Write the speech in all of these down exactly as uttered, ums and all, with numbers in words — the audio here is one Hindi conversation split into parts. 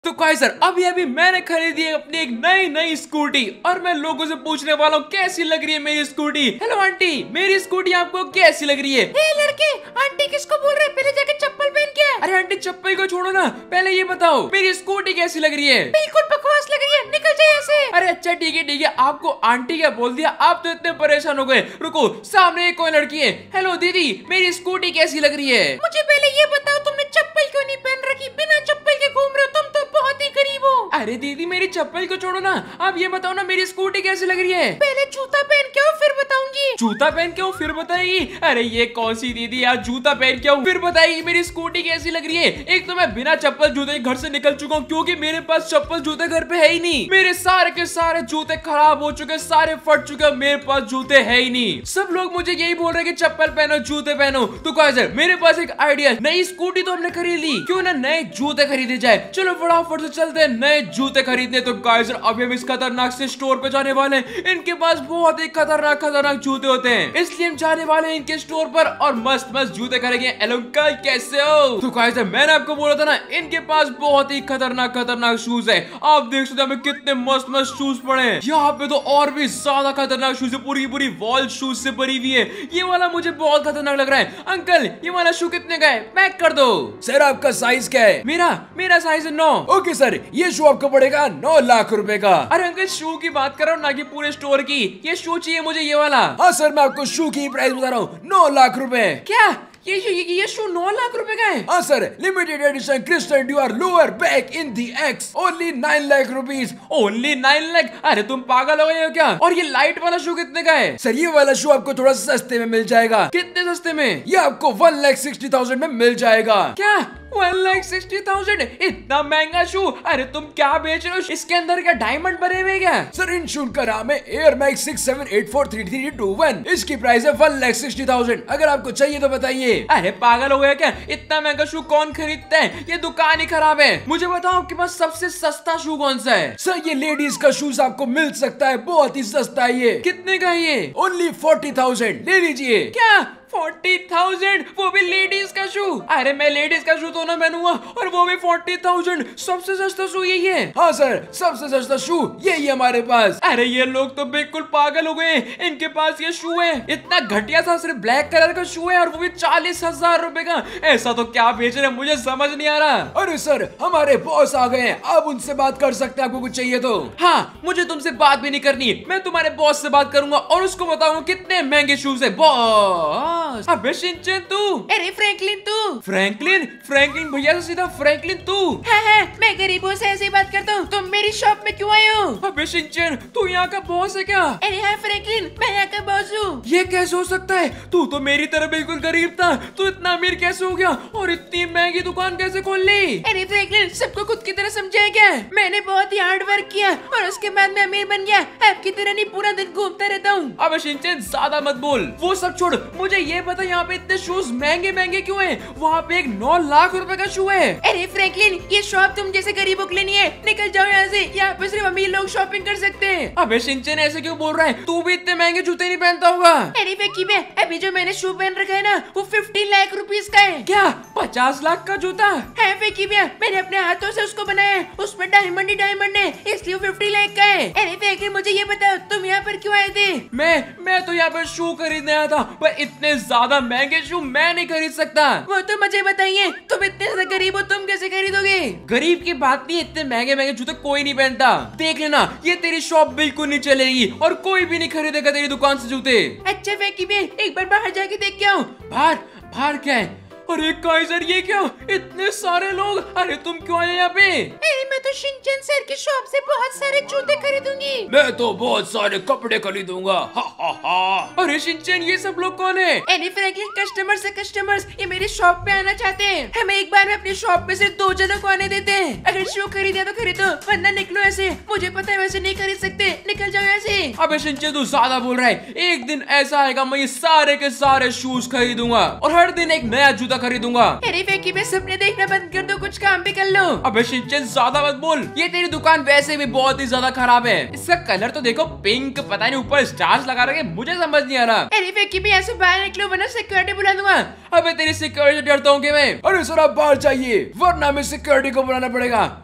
तो काइजर अभी अभी मैंने खरीदी है अपनी एक नई नई स्कूटी और मैं लोगों से पूछने वाला हूँ कैसी लग रही है मेरी स्कूटी। हेलो आंटी, मेरी स्कूटी आपको कैसी लग रही है? ए लड़के, आंटी किसको बोल रहे हैं? पहले जाके चप्पल पहन के आ। अरे आंटी चप्पल को छोड़ो ना, पहले ये बताओ मेरी स्कूटी कैसी लग रही है? बिल्कुल बकवास लग रही है, निकल जाए ऐसे। अरे अच्छा ठीक है ठीक है, आपको आंटी क्या बोल दिया, आप तो इतने परेशान हो गए। रुको, सामने एक कोई लड़की है। हेलो दीदी, मेरी स्कूटी कैसी लग रही है? मुझे पहले ये बताओ, तुमने चप्पल क्यों नहीं पहन रखी? बिना चप्पल के घूम रहे हो, तुम तो बहुत ही गरीब हो। अरे दीदी मेरी चप्पल को छोड़ो ना, आप ये बताओ ना मेरी स्कूटी कैसी लग रही है? पहले जूता पहन के आओ फिर बताऊंगी। जूता पहन के आओ फिर बताएगी? अरे ये कौन सी दीदी यार, जूता पहन के आओ फिर बताएगी मेरी स्कूटी कैसी लग रही है। एक तो मैं बिना चप्पल जूते घर से निकल चुका हूँ क्योंकि मेरे पास चप्पल जूते घर पे है ही नहीं। मेरे सारे के सारे जूते खराब हो चुके, सारे फट चुके, मेरे पास जूते है ही नहीं। सब लोग मुझे यही बोल रहे हैं कि चप्पल पहनो जूते पहनो। तो काइजर मेरे पास एक आइडिया, नई स्कूटी तो हमने खरीद ली, क्यों ना नए जूते खरीदे जाए। चलो फटाफट से चलते हैं नए जूते खरीदने। तो गाइजर अभी हम इस खतरनाक से स्टोर पे जाने वाले हैं। इनके पास बहुत ही खतरनाक खतरनाक जूते होते हैं, इसलिए हम जाने वाले हैं इनके स्टोर पर और मस्त मस्त जूते खरीदेंगे। हेलो अंकल, कैसे हो? तो गाइजर मैंने आपको बोला था ना, इनके पास बहुत ही खतरनाक खतरनाक शूज है। आप देख सकते हैं कितने मस्त मस्त शूज पड़े हैं। यहाँ पे तो और भी ज्यादा खतरनाक शूज है, पूरी पूरी वॉल शूज से भरी हुई है। ये वाला मुझे बहुत खतरनाक लग रहा है। अंकल ये वाला शू कितने का है? पैक कर दो। सर आपका साइज क्या है? मेरा मेरा साइज है नौ। ओके सर, ये शू आपको पड़ेगा नौ लाख रुपए का। अरे अंकल शू की बात कर रहा हूँ ना कि पूरे स्टोर की। ये शू चाहिए मुझे, ये वाला। हाँ सर, मैं आपको शू की प्राइस बता रहा हूँ, नौ लाख रुपए। क्या ये ये, ये शू नौ लाख रुपए का है? हाँ sir, limited edition crystal dual lower back in the X, only nine lakh rupees. Only nine lakh? अरे तुम पागल हो गए हो क्या? और ये लाइट वाला शू कितने का है? सर ये वाला शू आपको थोड़ा सस्ते में मिल जाएगा। कितने सस्ते में? ये आपको वन लाख सिक्सटी थाउजेंड में मिल जाएगा। क्या वन लाख सिक्सटी थाउजेंड? इतना महंगा शू? अरे तुम क्या बेच रहे हो? इसके अंदर क्या डायमंड भरे हुए क्या? सर इन शू का नाम है Air Max six seven eight four three three two one. इसकी प्राइस है वन लाख सिक्सटी थाउजेंड। अगर आपको चाहिए तो बताइए। अरे पागल हो गया क्या? इतना महंगा शू कौन खरीदता है? ये दुकान ही खराब है। मुझे बताओ आपके पास सबसे सस्ता शू कौन सा है? सर ये लेडीज का शूज आपको मिल सकता है, बहुत ही सस्ता है। ये कितने का है ये? ओनली फोर्टी थाउजेंड, ले लीजिए। क्या फोर्टी थाउजेंड? वो भी लेडीज का शू? अरे मैं लेडीज का शू तो ना पहनूंगा, और वो भी फोर्टी थाउजेंड। सबसे सस्ता शू यही है? हाँ सर, सबसे सस्ता शू यही है हमारे पास। अरे ये लोग तो बिल्कुल पागल हो गए, इनके पास ये शू है। इतना घटिया सा सिर्फ ब्लैक कलर का शू है और वो भी चालीस हजार रुपए का। ऐसा तो क्या बेच रहे हैं, मुझे समझ नहीं आ रहा। अरे सर हमारे बॉस आ गए हैं, आप उनसे बात कर सकते हैं, आपको कुछ चाहिए तो। हाँ, मुझे तुमसे बात भी नहीं करनी, मैं तुम्हारे बॉस से बात करूंगा और उसको बताऊंगा कितने महंगे शूज है। बॉस अबे शिनचैन तू? अरे फ्रैंकलिन तू? फ्रैंकलिन? फ्रैंकलिन भैया से सीधा फ्रैंकलिन तू? हाँ हाँ, मैं गरीबों से ऐसे ही बात करता हूँ। तुम मेरी शॉप में क्यों आए हो? अबे शिनचैन, तू यहाँ का बॉस है क्या? अरे हाँ फ्रैंकलिन, मैं यहाँ का बॉस हूँ। ये कैसे हो सकता है? तू तो मेरी तरह बिल्कुल गरीब था, तू इतना अमीर कैसे हो गया और इतनी महंगी दुकान कैसे खोल ली? अरे फ्रैंकलिन, सबको खुद की तरह समझाया क्या? मैंने बहुत ही हार्ड वर्क किया और उसके बाद मैं अमीर बन गया। आपकी तरह नहीं, पूरा दिन घूमता रहता हूँ। अबे शिनचैन ज्यादा मत बोल, वो सब छोड़, मुझे ये बता यहाँ पे इतने शूज महंगे महंगे क्यों हैं? वहाँ पे एक नौ लाख रुपए का शू है। अरे फ्रैंकलिन, ये शॉप तुम जैसे गरीबों के लिए नहीं है, निकल जाओ यहाँ से। यहाँ पे सिर्फ अमीर लोग शॉपिंग कर सकते हैं। अबे शिनचैन ऐसे क्यों बोल रहा है? तू भी इतने महंगे जूते नहीं पहनता होगा। अरे फेंकी में, अभी जो मैंने शू पहन रखा है ना, वो फिफ्टी लाख रुपीज का है। क्या पचास लाख का जूता है? फेंकी में, मैंने अपने हाथों से उसको बनाया है, उसमें डायमंड ही डायमंड है, इसलिए फिफ्टी लाख का है। अरे फेंकी, मुझे ये बताओ तुम यहाँ पर क्यों आए थे? मैं मैं तो यहाँ पर शू खरीदने आया था, पर इतने ज्यादा महंगे शू मैं नहीं खरीद सकता। वो तो मुझे बताइए, तुम इतने से गरीब हो, तुम कैसे खरीदोगे? गरीब की बात नहीं, इतने महंगे महंगे जूते कोई नहीं पहनता। देख लेना, ये तेरी शॉप बिल्कुल नहीं चलेगी और कोई भी नहीं खरीदेगा तेरी दुकान से जूते। अच्छा फेंकी में, एक बार बाहर जाके देख के आओ। बाहर? बाहर क्या है? अरे काइजर ये क्या, इतने सारे लोग? अरे तुम क्यों आए यहाँ पे? अरे मैं तो शिनचैन सर की शॉप से बहुत सारे जूते खरीदूंगी। मैं तो बहुत सारे कपड़े खरीदूंगा। हा हा हा। अरे शिनचैन, ये सब लोग कौन है? अरे फ्रैंकलिन, कस्टमर से कस्टमर्स ये मेरी शॉप पे आना चाहते हैं। हमें एक बार में अपनी शॉप पे सिर्फ दो जनों को आने देते हैं। अगर शू खरीदे तो खरीदो, वरना निकलो ऐसे। मुझे पता है वैसे नहीं खरीद सकते, निकल जाओ ऐसे। अबे शिनचैन तू ज्यादा बोल रहा है। एक दिन ऐसा आएगा मैं ये सारे के सारे शूज खरीदूंगा और हर दिन एक नया जूता खरीदूंगा। अरे फेंकी में, सपने देखना बंद कर दो, कुछ काम भी कर लो। अबे शिनचैन ज्यादा मत बोल, ये तेरी दुकान वैसे भी बहुत ही ज्यादा खराब है। इसका कलर तो देखो, पिंक, पता नहीं ऊपर स्टार्स लगा रखे, मुझे समझ नहीं आ रहा। अरे फेंकी में, ऐसे बाहर निकलो वरना सिक्योरिटी बुला दूंगा। अबे तेरी सिक्योरिटी डरता हूँ मैं। अरे सर आप बाहर जाइए, वरना हमें सिक्योरिटी को बुलाना पड़ेगा।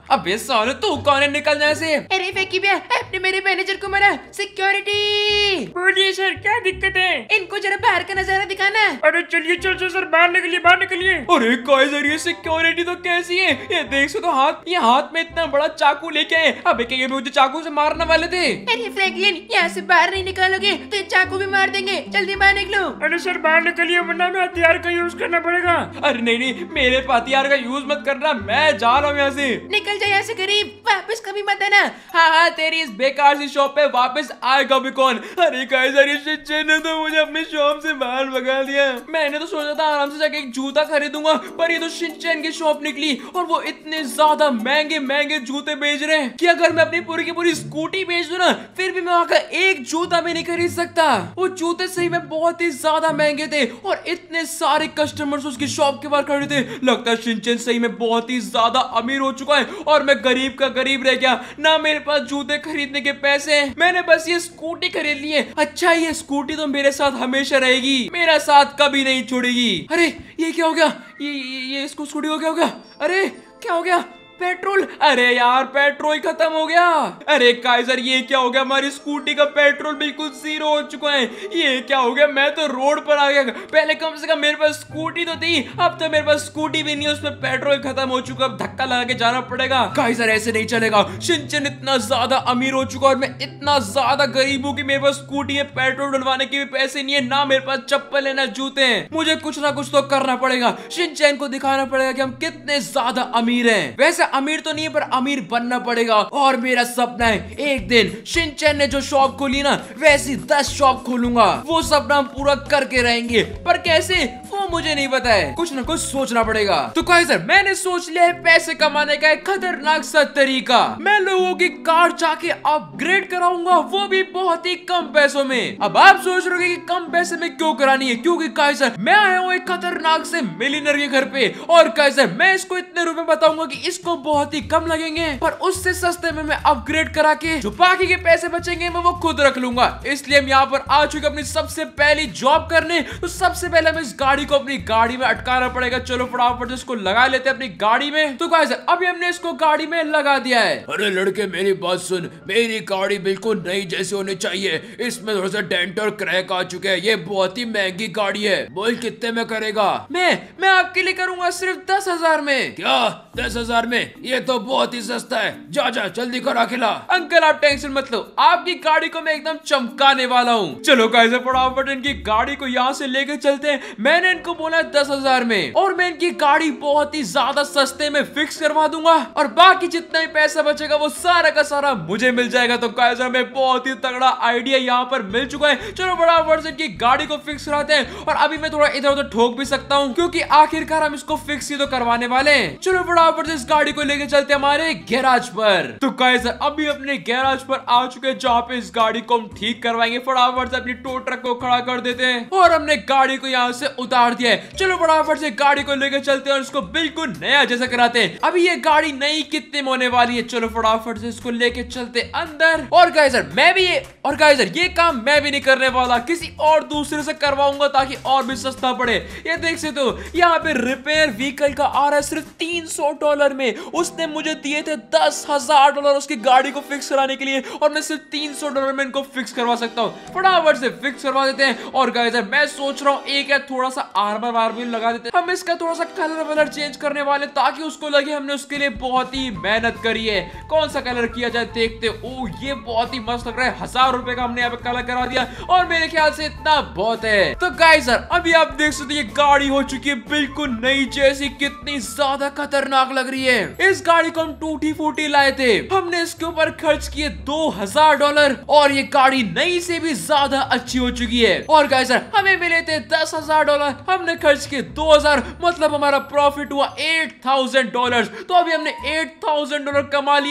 अबे साले तू कौन है, निकल जाए से। अरे फेंकी भैया, आपने मेरे मैनेजर को मारा। सिक्योरिटी। बोलिए सर, क्या दिक्कत है? इनको जरा बाहर का नजारा दिखाना। अरे चलिए चल चल सर, बाहर निकलिए बाहर निकलिए। अरे काइजर ये सिक्योरिटी तो कैसी है, ये देख सो तो हाथ, ये हाथ में इतना बड़ा चाकू लेके आए। अबे क्या ये मुझे चाकू से मारने वाले थे? अरे फ्रैंकलिन, यहाँ से बाहर नहीं निकालोगे तो ये चाकू भी मार देंगे। जल्दी बाहर निकलो। अरे सर बाहर निकलिए, वरना हमें हथियार का यूज करना पड़ेगा। अरे नहीं नहीं, मेरे पे हथियार का यूज मत करना, मैं जा रहा हूँ यहाँ से। निकल जाए यहाँ से गरीब, वापस कभी मत आना। हाँ हाँ, तेरी इस बेकार सी शॉप पे वापस आएगा भी कौन? अरे काइजर ये शिनचैन ने तो मुझे अपनी शॉप से बाहर भगा दिया। मैंने तो सोचा था आराम से जाके एक जूता खरीदूंगा, पर ये तो शिनचैन की शॉप निकली और वो इतने ज्यादा महंगे महंगे जूते बेच रहे हैं कि अगर मैं अपनी पूरी की पूरी स्कूटी बेच दूं ना, फिर भी मैं वहां का एक जूता भी नहीं खरीद सकता। वो जूते सही में बहुत ही ज्यादा महंगे थे और इतने सारे कस्टमर्स उसकी शॉप के बाहर खड़े थे। लगता है शिनचैन सही में बहुत ही ज्यादा अमीर हो चुका है और मैं गरीब का गरीब रह गया। ना मेरे पास जूते खरीदने के पैसे हैं, मैंने बस ये स्कूटी खरीद ली है। अच्छा, ये स्कूटी तो मेरे साथ हमेशा रहेगी, मेरा साथ कभी नहीं छोड़ेगी। अरे ये क्या हो गया, ये ये, ये इसको स्कूटी को क्या हो गया? अरे क्या हो गया? पेट्रोल, अरे यार पेट्रोल खत्म हो गया। अरे काइजर ये क्या हो गया, हमारी स्कूटी का पेट्रोल बिल्कुल जीरो हो चुका है। ये क्या हो गया, मैं तो रोड पर आ गया। पहले कम से कम मेरे पास स्कूटी तो थी, अब तो मेरे पास स्कूटी भी नहीं है, उसमें पेट्रोल खत्म हो चुका। अब धक्का लगा के जाना पड़ेगा। काइजर ऐसे नहीं चलेगा, शिनचैन इतना ज्यादा अमीर हो चुका और मैं इतना ज्यादा गरीब हूँ कि मेरे पास स्कूटी है, पेट्रोल डलवाने के भी पैसे नहीं है, ना मेरे पास चप्पल है ना जूते हैं। मुझे कुछ ना कुछ तो करना पड़ेगा, शिनचैन को दिखाना पड़ेगा कि हम कितने ज्यादा अमीर हैं। वैसे अमीर तो नहीं है पर अमीर बनना पड़ेगा। और मेरा सपना है एक दिन शिनचैन ने जो शॉप खोली ना, वैसी दस शॉप खोलूंगा। वो सपना हम पूरा करके रहेंगे, पर कैसे वो मुझे नहीं पता है, कुछ ना कुछ सोचना पड़ेगा। तो काइजर मैंने सोच लिया है पैसे कमाने का एक खतरनाक सा तरीका। मैं लोगों की कार जाके अपग्रेड कराऊंगा, वो भी बहुत ही कम पैसों में। अब आप सोच रहे हो कि कम पैसे में क्यों करानी है, क्योंकि काइजर मैं आया हूँ एक खतरनाक से मिलियनर के घर पे और काइजर मैं इसको इतने रुपए बताऊंगा कि इसको बहुत ही कम लगेंगे, पर उससे सस्ते में मैं अपग्रेड करा के जो बाकी के पैसे बचेंगे मैं वो खुद रख लूंगा। इसलिए हम यहाँ पर आ चुके अपनी सबसे पहली जॉब करने। तो सबसे पहले हमें इस गाड़ी को अपनी गाड़ी में अटकाना पड़ेगा। चलो फटाफट इसको लगा लेते हैं अपनी गाड़ी में। तो गाइस अभी हमने इसको गाड़ी में लगा दिया है। अरे लड़के मेरी बात सुन, मेरी गाड़ी बिल्कुल नई जैसी होनी चाहिए, इसमें थोड़ा सा डेंट और क्रैक आ चुके हैं, ये बहुत ही महंगी गाड़ी है। बोल कितने में करेगा? मैं मैं आपके लिए करूंगा सिर्फ दस हजार में। क्या दस हजार में? ये तो बहुत ही सस्ता है, जा जा जल्दी करा खिला। अंकल आप टेंशन मत लो, आपकी गाड़ी को मैं एकदम चमकाने वाला हूँ। चलो गाइस फटाफट इनकी गाड़ी को यहाँ से लेके चलते हैं। मैंने इनको बोला दस हजार में और मैं इनकी गाड़ी बहुत ही ज्यादा सस्ते में फिक्स करवा दूंगा और बाकी जितना भी पैसा बचेगा वो सारा का सारा मुझे मिल जाएगा। तो गाइस हमें बहुत ही तगड़ा आइडिया यहाँ पर मिल चुका है। चलो फटाफट से इनकी गाड़ी को फिक्स कराते हैं और अभी मैं थोड़ा इधर उधर ठोक भी सकता हूँ क्योंकि आखिरकार हम इसको फिक्स ही तो करवाने वाले हैं। चलो फटाफट से इस गाड़ी को लेके चलते हमारे गैराज पर। तो गाइस अभी अपने गैराज पर आ चुके हैं जहाँ पे इस गाड़ी को हम ठीक करवाएंगे। फटाफट से अपनी टो ट्रक को खड़ा कर देते हैं और हमने गाड़ी को यहाँ से उतार दिया है। चलो फटाफट से गाड़ी को लेकर चलते हैं और इसको बिल्कुल नया जैसा कराते हैं। अभी ये गाड़ी नई कितने में होने वाली है, चलो फटाफट से इसको लेके चलते अंदर। और गाइस मैं भी ये और गाइस ये काम मैं भी नहीं करने वाला, किसी और दूसरे से करवाऊंगा ताकि और भी सस्ता पड़े। ये देख सकते हो यहाँ पे रिपेयर व्हीकल का आ रहा है सिर्फ तीन सौ डॉलर में। उसने मुझे दिए थे दस हजार डॉलर उसकी गाड़ी को फिक्स कराने के लिए और मैं सिर्फ तीन सौ डॉलर में इनको फिक्स करवा सकता हूँ। फटाफट से फिक्स करवा देते हैं। और गाइस मैं सोच रहा हूँ एक या थोड़ा सा आर्मर वार्मर लगा देते हैं। हम इसका थोड़ा सा कलर वलर चेंज करने वाले ताकि उसको लगे हमने उसके लिए बहुत ही मेहनत करी है। कौन सा कलर किया जाए देखते। ओ ये बहुत ही मस्त लग रहा है। हजार रुपए का हमने यहाँ पे कलर करा दिया और मेरे ख्याल से इतना बहुत है। तो गाइस अभी आप देख सकते ये गाड़ी हो चुकी है बिल्कुल नई जैसी, कितनी ज्यादा खतरनाक लग रही है। इस गाड़ी को हम टूटी फूटी लाए थे, हमने इसके ऊपर खर्च किए दो हजार डॉलर और ये गाड़ी नई से भी ज्यादा अच्छी हो चुकी है। और गाइस हमें मिले थे दस हजार डॉलर, हमने खर्च किए दो हजार, मतलब हमारा प्रॉफिट हुआ एट थाउजेंड डॉलर। तो अभी हमने एट थाउजेंड डॉलर कमा लिए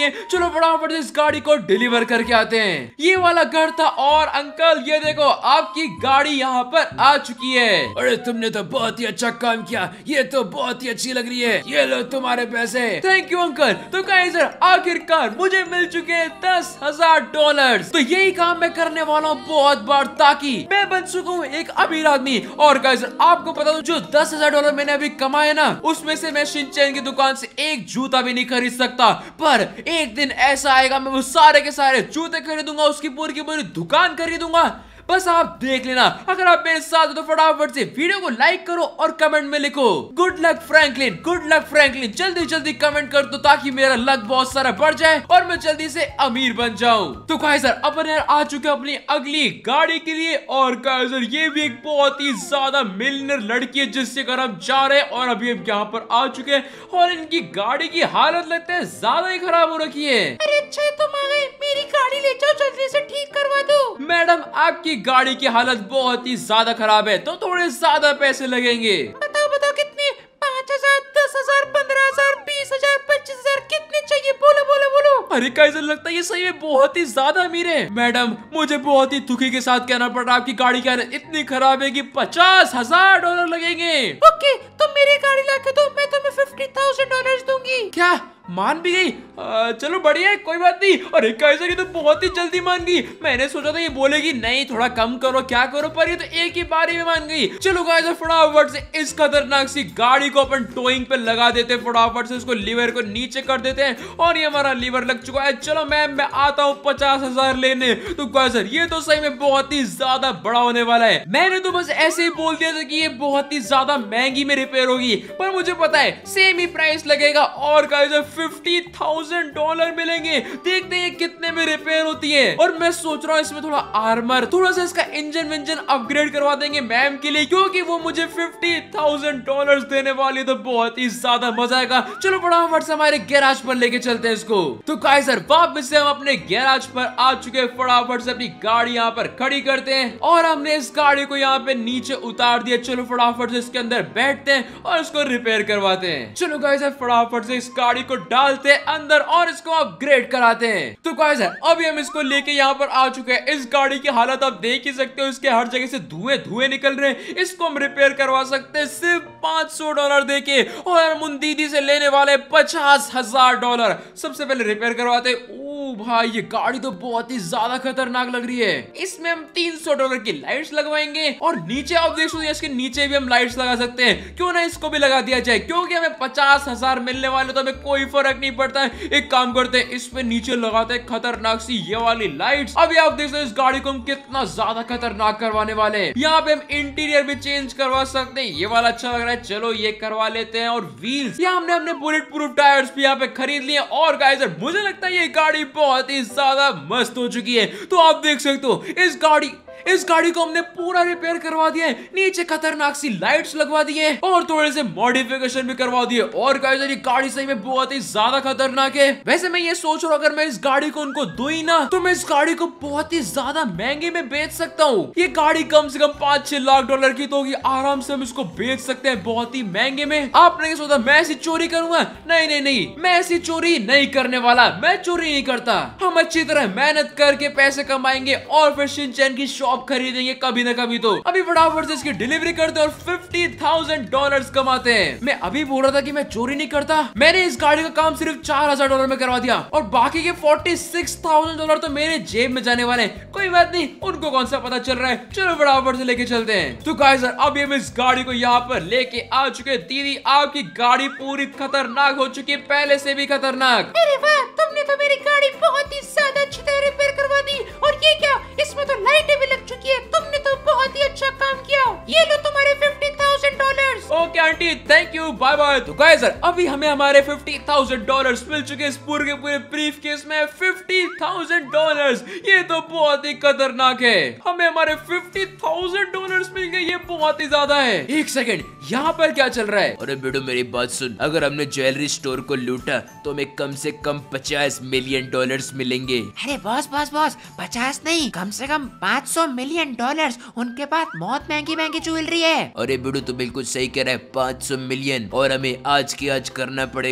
चाहिए। चलो फटाफट इस गाड़ी को डिलीवर करके आते हैं। ये वाला घर था और अंकल ये देखो आपकी गाड़ी यहाँ पर आ चुकी है। अरे तुमने तो बहुत ही अच्छा काम किया, ये तो बहुत ही अच्छी लग रही है। ये लो तुम्हारे पैसे। Thank you uncle. तो गाइस आखिरकार मुझे मिल चुके हैं दस हजार डॉलर। तो यही काम मैं करने वाला हूँ बहुत बार, ताकि मैं बन चुका हूँ एक अमीर आदमी। और गाइस आपको पता हो जो दस हजार डॉलर मैंने अभी कमाए ना, उसमें से मैं शिनचैन की दुकान से एक जूता भी नहीं खरीद सकता। पर एक दिन ऐसा आएगा मैं वो सारे के सारे जूते खरीदूंगा, उसकी पूरी की पूरी दुकान खरीदूंगा। बस आप देख लेना। अगर आप मेरे साथ हो तो फटाफट से वीडियो को लाइक करो और कमेंट में लिखो good luck Franklin, good luck Franklin. जल्दी जल्दी कमेंट कर दो ताकि मेरा लक बहुत सारा बढ़ जाए और मैं जल्दी से अमीर बन जाऊं। तो काइजर अपन यार आ चुके अपनी अगली गाड़ी के लिए। और काइजर ये भी एक बहुत ही ज्यादा मिलियनर लड़की है जिससे कर हम जा रहे हैं। और अभी हम यहाँ पर आ चुके हैं और इनकी गाड़ी की हालत लगता है ज्यादा ही खराब हो रखी है। अरे अच्छा तुम आ गए, मेरी गाड़ी ले जाओ जल्दी से ठीक करवा दो। मैडम आपकी गाड़ी की हालत बहुत ही ज्यादा खराब है तो थोड़े ज्यादा पैसे लगेंगे। बताओ बताओ कितने? पाँच हजार, दस हजार, पंद्रह हजार, बीस हजार, पच्चीस हजार, कितने चाहिए? बोलो बोलो बोलो। अरे कैसे लगता है ये सही में बहुत ही ज्यादा अमीर है। मैडम मुझे बहुत ही दुखी के साथ कहना पड़ रहा है आपकी गाड़ी की हालत इतनी खराब है कि पचास हजार डॉलर लगेंगे। ओके तुम मेरी गाड़ी लाके दो, मैं तुम्हें फिफ्टी थाउजेंड डॉलर दूंगी। क्या मान भी गई? आ, चलो बढ़िया है कोई बात नहीं। अरे कैसे ये तो बहुत ही जल्दी मान गई। मैंने सोचा था ये बोलेगी नहीं थोड़ा कम करो क्या करो, पर ये तो एक ही बारी में मान गई। चलो गाइस फटाफट से इस खतरनाक सी गाड़ी को अपन टोइंग पे लगा देते हैं। फटाफट से इसको लीवर को नीचे कर देते हैं और ये हमारा लीवर लग चुका है। चलो मैम मैं आता हूँ पचास हजार लेने। तो गाइस ये तो सही में बहुत ही ज्यादा बड़ा होने वाला है। मैंने तो बस ऐसे ही बोल दिया था कि ये बहुत ही ज्यादा महंगी में रिपेयर होगी, पर मुझे पता है सेम ही प्राइस लगेगा। और गाइस फिफ्टी थाउजेंड डॉलर मिलेंगे। देखते हैं कितने में रिपेयर होती है। और मैं सोच रहा हूँ इसमें थोड़ा आर्मर, थोड़ा सा इसका इंजन विंजन अपग्रेड करवा देंगे मैम के लिए, क्योंकि वो मुझे फिफ्टी थाउजेंड डॉलर देने वाली। तो बहुत ही ज्यादा मजा आएगा। चलो फटाफट से हमारे गैराज पर लेके चलते हैं इसको। तो काइजर वापस से हम अपने गैराज पर आ चुके हैं। फटाफट से अपनी गाड़ी यहाँ पर खड़ी करते हैं और हमने इस गाड़ी को यहाँ पे नीचे उतार दिया। चलो फटाफट से इसके अंदर बैठते हैं और इसको रिपेयर करवाते हैं। चलो काइजर फटाफट से इस गाड़ी को डालते अंदर और इसको अपग्रेड कराते हैं। तो गाइस अभी हम इसको लेके यहाँ पर आ चुके हैं। इस गाड़ी की हालत आप देख ही सकते हो, इसके हर जगह से धुएं धुएं निकल रहे हैं। इसको हम रिपेयर करवा सकते हैं सिर्फ पाँच सौ डॉलर देके, और हम उन दीदी से लेने वाले पचास हजार डॉलर। सबसे पहले रिपेयर करवाते। ओ भाई ये गाड़ी तो बहुत ही ज्यादा खतरनाक लग रही है। इसमें हम तीन सौ डॉलर की लाइट्स लगवाएंगे और नीचे आप देख सकते हैं इसके नीचे भी हम लाइट्स लगा सकते हैं। क्यों ना इसको भी लगा दिया जाए, क्योंकि हमें पचास हजार मिलने वाले तो हमें कोई फर्क नहीं पड़ता है। एक काम करते हैं इस पे नीचे लगाते हैं खतरनाक सी ये वाली लाइट्स। अभी आप देख सकते हैं इस गाड़ी को हम कितना ज्यादा खतरनाक करवाने वाले हैं। यहाँ पे हम इंटीरियर भी चेंज करवा सकते हैं। ये वाला अच्छा लग रहा है, चलो ये करवा लेते हैं। और व्हील्स यहाँ हमने अपने बुलेट प्रूफ टायर्स भी यहाँ पे खरीद लिए। और गाइस मुझे लगता है ये गाड़ी बहुत ही ज्यादा मस्त हो चुकी है। तो आप देख सकते हो इस गाड़ी इस गाड़ी को हमने पूरा रिपेयर करवा दिया है। नीचे खतरनाक सी लाइट्स लगवा दी है और थोड़े से मॉडिफिकेशन भी करवा दिए। और गाइस ये गाड़ी सही में बहुत ही ज्यादा खतरनाक है। वैसे मैं ये सोच रहा हूँ अगर मैं इस गाड़ी को उनको दूं ही ना तो मैं इस गाड़ी को बहुत ही ज्यादा महंगे में बेच सकता हूँ। ये गाड़ी कम से कम पाँच छह लाख डॉलर की तो होगी, आराम से हम इसको बेच सकते हैं बहुत ही महंगे में। आपने सोचा मैं ऐसी चोरी करूंगा? नहीं नहीं नहीं, मैं ऐसी चोरी नहीं करने वाला। मैं चोरी नहीं करता। हम अच्छी तरह मेहनत करके पैसे कमाएंगे और फिर शिनचैन की शॉप खरीदेंगे कभी ना कभी। तो अभी फटाफट से इसकी डिलीवरी करते हैं और फिफ्टी थाउजेंड डॉलर कमाते हैं। मैं अभी बोल रहा था कि मैं चोरी नहीं करता। मैंने इस गाड़ी का काम सिर्फ चार हजार डॉलर में करवा दिया और बाकी के फोर्टी सिक्स थाउजेंड डॉलर तो मेरे जेब में जाने वाले हैं। कोई बात नहीं, उनको कौन सा पता चल रहा है। चलो फटाफट से लेके चलते हैं। तो गाइस अभी हम इस गाड़ी को यहाँ पर लेके आ चुके हैं। दीदी आपकी गाड़ी पूरी खतरनाक हो चुकी है, पहले से भी खतरनाक। अरे वाह, तुमने तो मेरी गाड़ी बहुत ही ज्यादा अच्छी तरह रिपेयर करवा दी। और ये क्या, इसमें तो लाइटें भी लग चुकी है। तुमने तो बहुत ही अच्छा काम किया। ये लो तुम्हारे fifty thousand dollars. Okay aunty thank you bye bye. तो गाइस अभी हमें हमारे फिफ्टी थाउजेंड डॉलर्स मिल चुके हैं। इस पूरे के पूरे ब्रीफ केस में फिफ्टी थाउजेंड डॉलर्स। ये तो बहुत ही खतरनाक है। हमें हमारे फिफ्टी थाउजेंड डॉलर्स मिल गए, ये बहुत ही ज्यादा है। एक सेकंड, यहाँ पर क्या चल रहा है? अरे बेटो मेरी बात सुन, अगर हमने ज्वेलरी स्टोर को लूटा तो हमें कम से कम पचास मिलियन डॉलर्स मिलेंगे। अरे बॉस बॉस बॉस, पचास नहीं कम से कम पाँच सौ मिलियन डॉलर्स। उनके पास बहुत महंगी महंगी ज्वेलरी है। अरे बेटो तो बिल्कुल सही कह रहा है, पाँच सौ मिलियन। और हमें आज की आज करना पड़ेगा, क्योंकि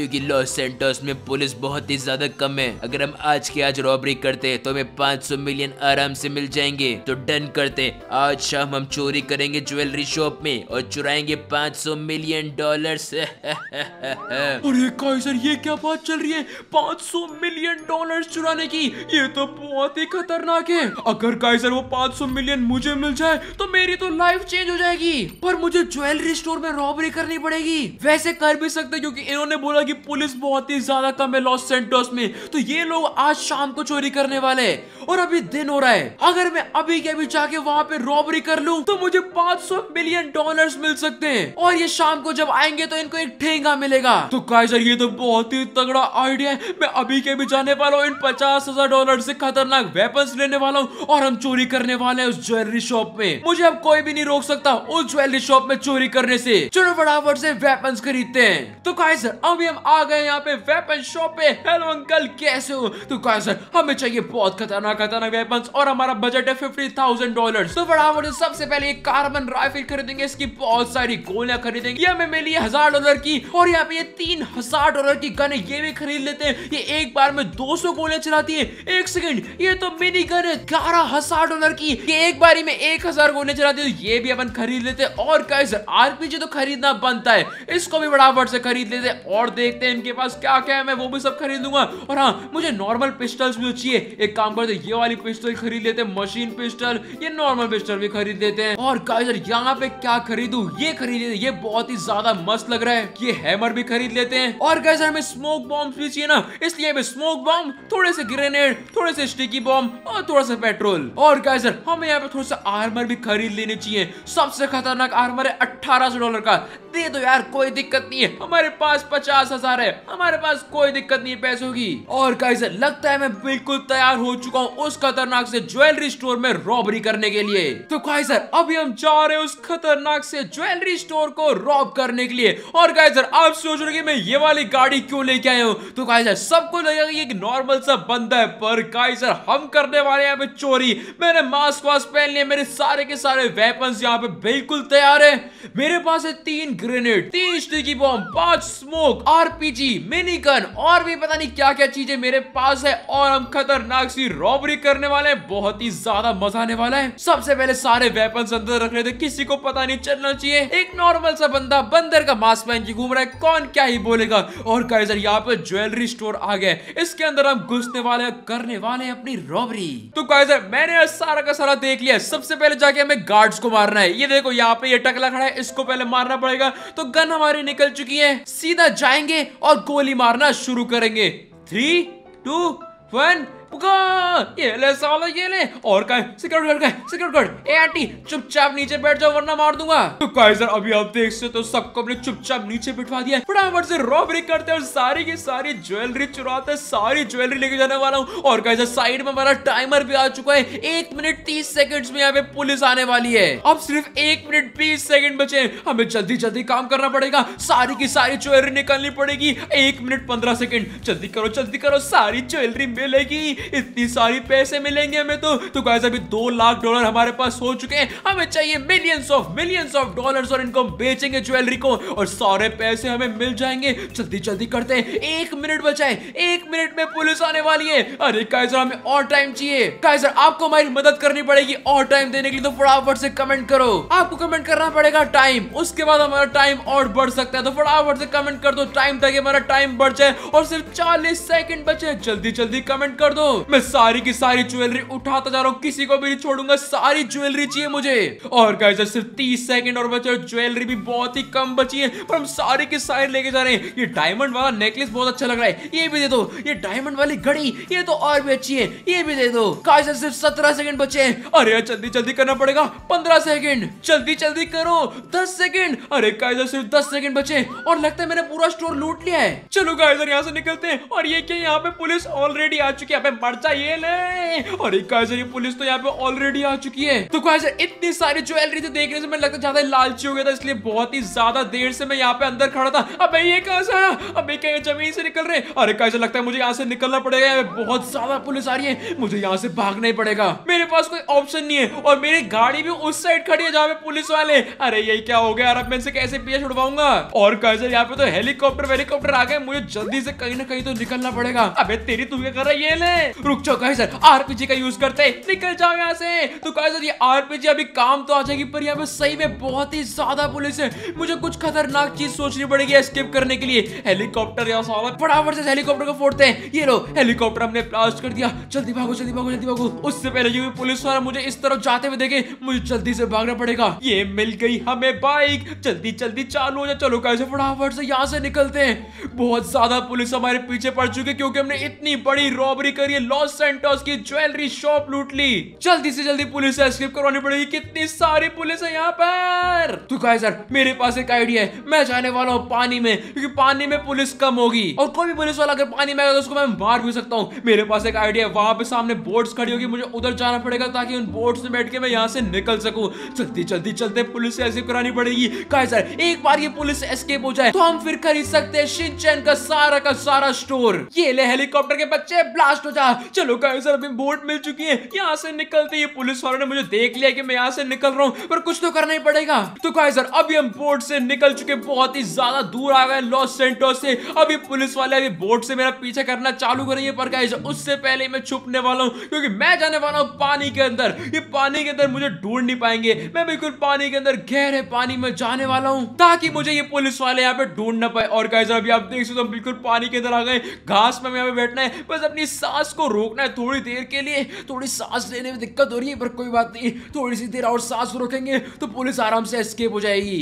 क्योंकि लॉस सैंटोस में पुलिस बहुत ही ज्यादा कम है। अगर हम आज के आज रॉबरी करते तो हमें पाँच सौ मिलियन आराम से मिल जाएंगे। तो डन करते, आज शाम हम चोरी करेंगे ज्वेलरी शॉप में और चुराएंगे पाँच सौ मिलियन डॉलर्स। अरे काइजर, ये क्या बात चल रही है? पाँच सौ मिलियन डॉलर्स चुराने की, ये तो बहुत ही खतरनाक है। अगर काइजर वो पाँच सौ मिलियन मुझे मिल जाए तो मेरी तो लाइफ चेंज हो जाएगी। पर मुझे ज्वेलरी स्टोर में रॉबरी करनी पड़ेगी। वैसे कर भी सकते क्योंकि इन्होंने बोला कि पुलिस बहुत ही ज्यादा कम है लॉस सैंटोस में, तो ये लोग आज शाम को चोरी करने वाले हैं और अभी दिन हो रहा है। अगर मैं अभी के अभी जाके वहां पे रॉबरी कर लूं तो मुझे पाँच सौ मिलियन डॉलर्स मिल सकते हैं और ये शाम को जब आएंगे तो इनको एक ठेंगा मिलेगा। तो काइजर, ये तो बहुत ही तगड़ा आइडिया है। मैं अभी के भी जाने वाला हूँ, इन पचास हजार डॉलर से खतरनाक वेपन्स लेने वाला हूँ और हम चोरी करने वाले हैं उस ज्वेलरी शॉप में। मुझे अब कोई भी नहीं रोक सकता उस ज्वेलरी शॉप में चोरी करने से। चलो फटाफट से वेपन्स खरीदते हैं। तो काइजर, अभी हम आ गए यहाँ पे वेपन शॉप पे। हेलो अंकल, कैसे हो? तो काइजर, हमें चाहिए बहुत खतरनाक खतरनाक वेपन्स और हमारा बजट है फिफ्टी थाउजेंड डॉलर। तो फटाफट से सबसे पहले एक कार्बन राइफल खरीदेंगे, इसकी बहुत सारी गोलियां खरीदेंगे। ये हमें मिली है हजार डॉलर की और यहाँ पे ये तीन हजार डॉलर की गन है, ये भी खरीद लेते हैं। ये एक बार में दो सौ गोलियां चलाती है। एक सेकंड, ये तो मिनी गन है ग्यारह हजार डॉलर की, ये एक बारी में एक हजार गोलियां चलाती है, तो ये भी अपन खरीद लेते हैं। और गाइस, आरपीजी तो खरीदना बनता है, इसको भी फटाफट से खरीद लेते हैं और देखते हैं इनके पास क्या क्या है। मैं वो भी सब खरीद लूंगा। और हाँ, मुझे नॉर्मल पिस्टल्स भी चाहिए। एक काम करते, ये वाली पिस्टल खरीद लेते हैं, मशीन पिस्टल, ये नॉर्मल पिस्टल भी खरीद लेते हैं। और गाइस, यहाँ पे क्या खरीदूं? ये खरीद लेते, ये बहुत ही ज्यादा मस्त लग रहा है। ये हैमर भी खरीद लेते हैं। और गाइस, हमें स्मोक बॉम्ब भी चाहिए ना, इसलिए हमें स्मोक बॉम्ब, थोड़े से ग्रेनेड, थोड़े से स्टिकी बॉम्ब और थोड़ा सा पेट्रोल। और गाइस, हमें यहाँ पे थोड़ा सा आर्मर भी खरीद लेनी चाहिए। सबसे खतरनाक आर्मर है अठारह सौ डॉलर का। दे दो यार, कोई दिक्कत नहीं है, हमारे पास पचास हजार है, हमारे पास कोई दिक्कत नहीं है पैसों की। और गाइस, लगता है मैं बिल्कुल तैयार हो चुका हूँ उस खतरनाक से ज्वेलरी स्टोर में रॉबरी करने के लिए। तो गाइस, अभी हम जा रहे हैं उस खतरनाक से ज्वेलरी स्टोर को रॉब करने के लिए। और गाइस, आप सोच रहे हैं मैं ये वाली गाड़ी क्यों लेके आया हूँ? तो गाइस, सबको लगेगा ये एक नॉर्मल सा बंदा है, पर गाइस हम करने वाले हैं यहाँ पे चोरी। मैंने मास्क वास्क पहन लिया, मेरे सारे के सारे वेपन्स यहाँ पे बिल्कुल तैयार है। मेरे पास है तीन ग्रेनेड, तीन स्टिकी बॉम्ब, पांच स्मोक, आरपीजी, मिनी गन और भी पता नहीं क्या क्या चीजें मेरे पास है। और हम खतरनाक सी रॉबरी करने वाले हैं, बहुत ही ज्यादा मजा आने वाला है। सबसे पहले सारे वेपन्स अंदर रख रहे थे, किसी को पता नहीं चलना चाहिए। एक नॉर्मल सा बंदा बंदर का मास्क पहन के घूम रहा है, कौन क्या ही बोलेगा। और गाइस, यहाँ पे ज्वेलरी स्टोर आ गया, इसके अंदर हम घुसने वाले हैं, करने वाले हैं अपनी रॉबरी। तो गाइस, मैंने सारा का सारा देख लिया। सबसे पहले जाके हमें गार्ड्स को मारना है। ये देखो, यहाँ पे ये टकला खड़ा है, इसको पहले मारना पड़ेगा। तो गन हमारी निकल चुकी है, सीधा जाएंगे और गोली मारना शुरू करेंगे। थ्री टू वन, ये ले साला, ये ले। और का सिक्योर गार्ड, का सिक्योर गार्ड, ए आंटी चुपचाप नीचे बैठ जाओ वरना मार दूंगा। तो काइजर, अभी आप देख सकते हो सबको अपने चुपचाप नीचे बिठवा दिया। फटाफट से रॉबरी करते हैं और सारी की सारी ज्वेलरी चुराते हैं, सारी ज्वेलरी लेके जाने वाला हूँ। और काइजर, साइड में हमारा टाइमर भी आ चुका है, एक मिनट तीस सेकंड में यहाँ पे पुलिस आने वाली है। अब सिर्फ एक मिनट बीस सेकंड बचे, हमें जल्दी जल्दी काम करना पड़ेगा, सारी की सारी ज्वेलरी निकालनी पड़ेगी। एक मिनट पंद्रह सेकंड, जल्दी करो जल्दी करो, सारी ज्वेलरी मिलेगी, इतनी सारी पैसे मिलेंगे हमें। तो तो गाइस, अभी दो लाख डॉलर हमारे पास हो चुके हैं, हमें चाहिए millions of millions of dollars और इनको बेचेंगे ज्वेलरी को और सारे पैसे हमें मिल जाएंगे। जल्दी जल्दी करते हैं, एक मिनट बचा है, एक मिनट में पुलिस आने वाली है। अरे गाइस, हमें और टाइम चाहिए। गाइस, आपको हमारी मदद करनी पड़ेगी और टाइम देने के लिए, तो फटाफट से कमेंट करो। आपको कमेंट करना पड़ेगा टाइम, उसके बाद हमारा टाइम और बढ़ सकता है। तो फटाफट से कमेंट कर दो टाइम, ताकि हमारा टाइम बढ़ जाए। और सिर्फ चालीस सेकंड बचे, जल्दी जल्दी कमेंट कर दो। मैं सारी की सारी ज्वेलरी उठाता जा रहा हूँ, किसी को भी नहीं छोड़ूंगा, सारी ज्वेलरी चाहिए मुझे। और गाइस, सिर्फ तीस सेकंड और बचे, ज्वेलरी भी बहुत ही कम बची है, पर हम सारी की सारी लेके जा रहे हैं। ये डायमंड वाला नेकलेस बहुत अच्छा लग रहा है, ये भी दे दो। ये डायमंड वाली घड़ी, ये तो और भी अच्छी है, ये भी दे दो। गाइस, सिर्फ सत्रह सेकंड बचे हैं। अरे यार, जल्दी जल्दी करना पड़ेगा। पंद्रह सेकंड, जल्दी जल्दी करो। दस सेकंड, अरे गाइस, सिर्फ दस सेकंड बचे और लगता है मैंने पूरा स्टोर लूट लिया है। चलो गाइस, यहाँ से निकलते हैं। और ये क्या, यहाँ पे पुलिस ऑलरेडी आ चुकी है, पर्चा ये ले। और एक गाइस ये पुलिस तो यहाँ पे ऑलरेडी आ चुकी है। तो गाइस इतनी सारी ज्वेलरी तो देखने से मैं लगता ज्यादा लालची हो गया था, इसलिए बहुत ही ज्यादा देर से मैं यहाँ पे अंदर खड़ा था। अब ये कहां से आया? अब क्या जमीन से निकल रहे? अरे गाइस लगता है मुझे यहाँ से निकलना पड़ेगा, बहुत ज्यादा पुलिस आ रही है, मुझे यहाँ से भागना ही पड़ेगा। मेरे पास कोई ऑप्शन नहीं है और मेरी गाड़ी भी उस साइड खड़ी है जहाँ पे पुलिस वाले। अरे यही क्या हो गया? अब मैं इनसे कैसे पीछे छुड़वाऊंगा? और गाइस यहाँ पे तो हेलीकॉप्टर हेलीकॉप्टर आ गए, मुझे जल्दी से कहीं ना कहीं तो निकलना पड़ेगा। अबे तेरी तू क्या कर रहा है? ये ले रुक जाओ गाइस, आरपीजी का यूज करते हैं, निकल जाओ यहाँ से। तो गाइस ये आरपीजी अभी काम तो आ जाएगी, पर यहाँ पे सही में बहुत ही ज्यादा पुलिस है, मुझे कुछ खतरनाक चीज सोचनी पड़ेगी एस्केप करने के लिए। हेलीकॉप्टर यहाँ साला फटाफट से हेलीकॉप्टर को फोड़ते हैं। ये लो हेलीकॉप्टर हमने ब्लास्ट कर दिया, जल्दी भागो जल्दी भागो जल्दी भागो। उससे पहले ये पुलिस वाला मुझे इस तरफ जाते हुए देखे, मुझे जल्दी से भागना पड़ेगा। ये मिल गई हमें बाइक, जल्दी जल्दी चालू हो जा। चलो कैसे फटाफट से यहाँ से निकलते हैं। बहुत ज्यादा पुलिस हमारे पीछे पड़ चुकी है क्योंकि हमने इतनी बड़ी रॉबरी करी है, लॉस सैंटोस की ज्वेलरी शॉप लूट ली। जल्दी से जल्दी पुलिस से एस्केप करवानी पड़ेगी, कितनी सारी पुलिस है यहाँ पर। तो गाइस सर मेरे पास एक आइडिया है, मैं जाने वाला हूँ पानी में, क्योंकि पानी में पुलिस कम होगी और कोई भी पुलिस वाला अगर पानी में आएगा तो उसको मैं मार भी सकता हूँ। मेरे पास एक आइडिया है, वहां पे सामने बोट्स खड़ी होगी, मुझे उधर जाना पड़ेगा ताकि उन बोट्स में बैठ के मैं यहाँ से निकल सकूं। जल्दी जल्दी चलते, पुलिस से एस्केप करानी पड़ेगी। गाइस सर एक बार ये पुलिस एस्केप हो जाए तो हम फिर खरीद सकते हैं शिनचैन का सारा का सारा स्टोर। ये ले हेलीकॉप्टर के बच्चे, ब्लास्ट हो जा। चलो गाइस सर अभी बोट मिल चुकी है, यहाँ से निकलते। ये पुलिस वालों ने मुझे देख लिया कि मैं यहाँ से निकल रहा हूँ, पर कुछ तो करना ही पड़ेगा। तो गाइस सर अभी हम बोट से निकल चुके, बहुत ही ज्यादा दूर आ गए लॉस सैंटोस से। अभी पुलिस वाले अभी बोट से मेरा पीछा करना चालू करेंगे, पर गाइस उससे पहले मैं छुपने वाला हूँ क्योंकि मैं जाने वाला हूँ पानी के अंदर। ये पानी के अंदर मुझे ढूंढ नहीं पाएंगे, मैं बिल्कुल पानी के अंदर गहरे पानी में जाने वाला हूँ ताकि मुझे ये पुलिस वाले यहाँ पे ढूंढ ना पाए। और गाइस अभी आप देख सकते हो बिल्कुल पानी के अंदर आ गए, घास में यहाँ पे बैठना है, बस अपनी सांस को रोकना है थोड़ी देर के लिए। थोड़ी सांस लेने में दिक्कत हो रही है पर कोई बात नहीं, थोड़ी सी देर और सांस रोकेंगे तो पुलिस आराम से एस्केप हो जाएगी।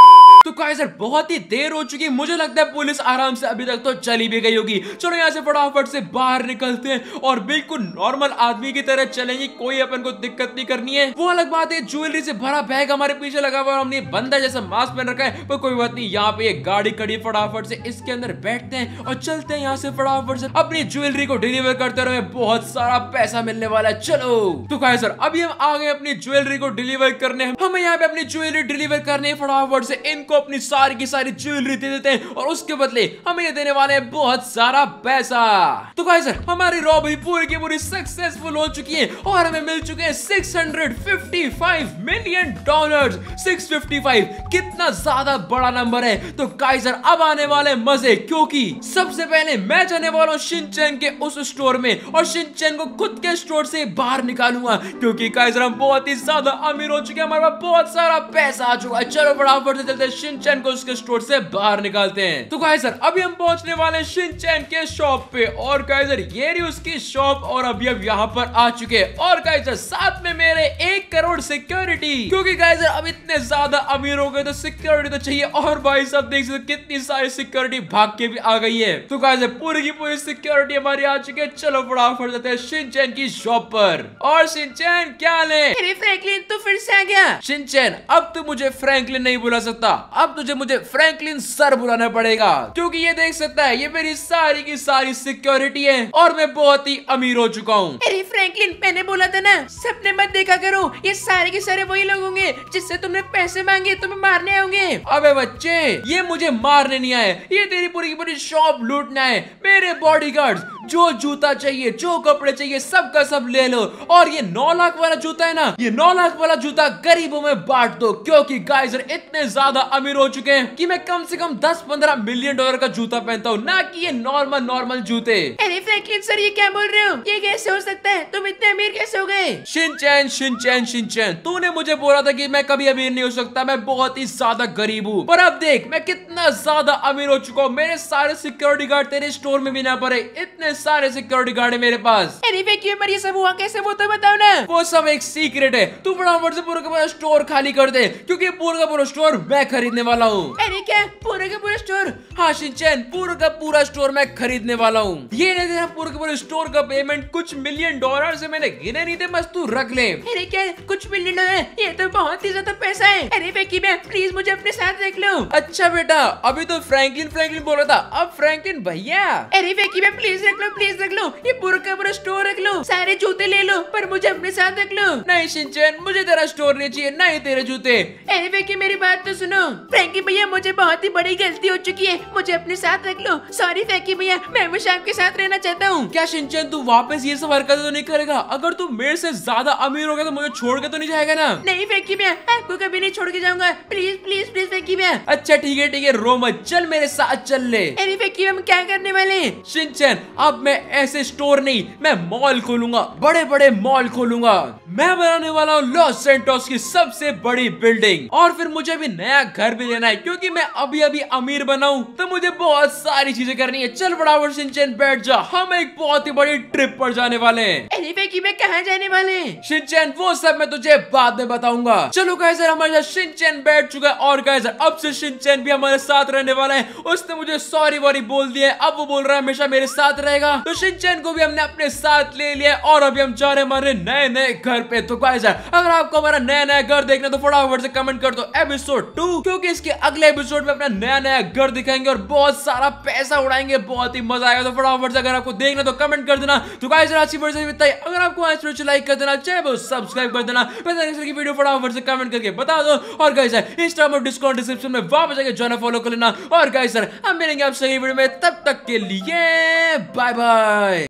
तो गाइस सर बहुत ही देर हो चुकी है, मुझे लगता है पुलिस आराम से अभी तक तो चली भी गई होगी। चलो यहाँ से फटाफट से बाहर निकलते हैं और बिल्कुल नॉर्मल आदमी की तरह चलेंगे, कोई अपन को दिक्कत नहीं करनी है। वो अलग बात है ज्वेलरी से भरा बैग हमारे पीछे लगा हुआ है, हमने बंदा जैसा मास्क पहन रखा है, पर कोई बात नहीं। यहाँ पे एक गाड़ी खड़ी, फटाफट से इसके अंदर बैठते हैं और चलते हैं यहाँ से फटाफट से अपनी ज्वेलरी को डिलीवर करते रहे, बहुत सारा पैसा मिलने वाला है। चलो तो गाइस सर अभी हम आ गए अपनी ज्वेलरी को डिलीवर करने, हमें यहाँ पे अपनी ज्वेलरी डिलीवर करने फटाफट से इनको अपनी सारी की सारी ज्वेलरी दे देते हैं और उसके बदले हमें ये देने वाले हैं बहुत सारा पैसा। तो गाइस सर हमारी रॉबरी पूरी की पूरी सक्सेसफुल हो चुकी है और हमें मिल चुके हैं six hundred fifty five million dollars. Six fifty five कितना ज्यादा बड़ा नंबर है। तो गाइस सर अब आने वाले मजे, क्योंकि सबसे पहले मैं जाने वाला हूँ शिनचैन के उस स्टोर में और शिनचैन को खुद के स्टोर से बाहर निकालूंगा, क्योंकि गाइस सर हम बहुत ही ज्यादा अमीर हो चुके हैं, हमारे पास बहुत सारा पैसा आ चुका है। चलो फटाफट से चलते हैं शिनचैन को उसके स्टोर से बाहर निकालते हैं। तो गाइस सर अभी हम पहुंचने वाले हैं शिनचैन के शॉप पे और गाइस सर ये रही उसकी शॉप और अभी अब यहाँ पर आ चुके हैं। और गाइस सर साथ में मेरे एक करोड़ सिक्योरिटी, क्योंकि गाइस सर अब इतने ज्यादा अमीर हो गए तो सिक्योरिटी तो चाहिए। और भाई सब देख सकते कितनी सारी सिक्योरिटी भाग के भी आ गई है। तो गाइस सर पूरी की पूरी सिक्योरिटी हमारी आ चुकी है। चलो फटाफट जाते हैं शिनचैन की शॉप पर। और शिनचैन क्या ले? अरे फ्रैंकलिन तो फिर से आ गया। शिनचैन अब तू मुझे फ्रैंकलिन नहीं बुला सकता, अब तुझे मुझे फ्रैंकलिन सर बुलाना पड़ेगा, क्योंकि ये देख सकता है ये मेरी सारी की सारी सिक्योरिटी है और मैं बहुत ही अमीर हो चुका हूँ। अरे फ्रैंकलिन मैंने बोला था ना सपने मत देखा करो, ये सारे के सारे वही लोग होंगे जिससे तुमने पैसे मांगे, तुम्हें मारने आएंगे। अबे बच्चे ये मुझे मारने नहीं आए, ये तेरी पूरी की पूरी शॉप लूटना है। मेरे बॉडीगार्ड्स जो जूता चाहिए जो कपड़े चाहिए सब का सब ले लो। और ये नौ लाख वाला जूता है ना, ये नौ लाख वाला जूता गरीबों में बांट दो, क्योंकि गाइस इतने ज्यादा अमीर हो चुके हैं कि मैं कम से कम दस पंद्रह मिलियन डॉलर का जूता पहनता हूँ, ना कि ये नॉर्मल नॉर्मल जूते। अरे फ्रैंकलिन सर ये क्या बोल रहे हो? ये कैसे हो सकता है? तुम इतने अमीर कैसे हो गए? शिनचैन शिनचैन शिनचैन तूने मुझे बोला था कि मैं कभी अमीर नहीं हो सकता, मैं बहुत ही ज्यादा गरीब हूँ, पर अब देख मैं कितना ज्यादा अमीर हो चुका हूँ। मेरे सारे सिक्योरिटी गार्ड तेरे स्टोर में भी ना पड़े, इतने सारे सिक्योरिटी गार्ड है मेरे पास। अरे फेंकिए पर ये सब हुआ कैसे वो तो बताओ ना। वो सब एक सीक्रेट है, तू फटाफट से पूरा का पूरा स्टोर खाली कर दे, क्योंकि पूरा का पूरा स्टोर मैं खरीदने वाला हूँ। अरे क्या पूरा का पूरा स्टोर? हाँ शिनचैन पूरा का पूरा स्टोर मैं खरीदने वाला हूँ। ये नहीं तेरा पूरा का पूरा स्टोर का पेमेंट कुछ मिलियन डॉलर से मैंने गिने नहीं थे, बस तू रख ले। अरे क्या कुछ मिलियन डॉलर? ये तो बहुत ही ज्यादा पैसा है। अरे फेंकी मैं प्लीज मुझे अपने साथ रख लो। अच्छा बेटा अभी तो फ्रैंकलिन फ्रैंकलिन बोला था, अब फ्रैंकलिन भैया। अरे फेंकी मैं प्लीज रख लो प्लीज रख लो, ये पूरा का पूरा स्टोर लो, सारे जूते ले लो, पर मुझे अपने साथ रख लो। नहीं शिनचैन, मुझे तेरा स्टोर नहीं चाहिए, नहीं तेरे जूते। अरे फेंकी मेरी बात तो सुनो। फ्रैंकी भैया मुझे बहुत ही बड़ी गलती हो चुकी है, मुझे अपने साथ रख लो। सॉरी फ्रैंकी भैया, मैं हमेशा आपके साथ रहना चाहता हूँ। क्या शिनचैन तू वापस ये सब हरकतें तो नहीं करेगा? अगर तू मेरे से ज्यादा अमीर हो गया तो मुझे छोड़ के तो नहीं जाएगा ना? नहीं फ्रैंकी भैया, आपको कभी नहीं छोड़ के जाऊंगा। प्लीज प्लीज प्लीज फ्रैंकी भैया। अच्छा ठीक है ठीक है, रो मत, चल मेरे साथ चल ले। अरे फ्रैंकी भैया, हम क्या करने वाले हैं? शिनचैन अब मैं ऐसे स्टोर नहीं, मैं मॉल खोलूंगा, बड़े बड़े मॉल खोलूंगा। मैं बनाने वाला हूँ लॉस सैंटोस की सबसे बड़ी बिल्डिंग, और फिर मुझे भी नया घर भी लेना है क्योंकि मैं अभी अभी अमीर बना हूँ, तो मुझे बहुत सारी चीजें करनी है। चल बराबर शिनचैन बैठ जा, हम एक बहुत ही बड़ी ट्रिप पर जाने वाले हैं। अरे फ्रैंकी भैया, कहाँ जाने वाले हैं? शिनचैन वो सब मैं तुझे बाद में बताऊंगा। चलो गाइस हमारे साथ शिनचैन बैठ चुका है, और गाइस अब से शिनचैन भी हमारे साथ रहने वाला है। उसने मुझे सॉरी वॉरी बोल दिया है, अब वो बोल रहा है हमेशा मेरे साथ रहेगा। तो शिनचैन को भी हमने अपने साथ ले लिया है, और अभी हम जा रहे हैं हमारे नए नए घर पे। तो गाइस अगर आपको हमारा नया नया घर देखना तो फटाफट से कमेंट कर दो एपिसोड टू, क्योंकि इसके अगले एपिसोड में अपना नया नया घर दिखाएंगे और बहुत सारा पैसा उड़ाएंगे, बहुत ही मजा आएगा। तो फटाफट से अगर आपको देखना तो कमेंट कर देना। तो गाइस आज की वीडियो में इतना ही। अगर आपको आज वीडियो लाइक कर देना, चाहे वो सब्सक्राइब कर देना, की वीडियो फटाफट से कमेंट करके बता दो। और गाइस इंस्टाग्राम और डिस्कॉर्ड डिस्क्रिप्शन में वापस जाके जाना फॉलो कर लेना। और गाइस हम मिलेंगे आपसे अगली वीडियो में, तब तक के लिए बाय बाय।